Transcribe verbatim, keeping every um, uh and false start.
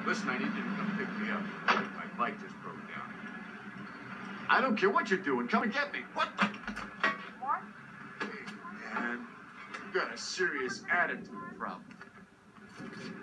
Listen, I need you to come pick me up. My bike just broke down. I don't care what you're doing. Come and get me. What the? More? Hey, man. You got a serious attitude problem.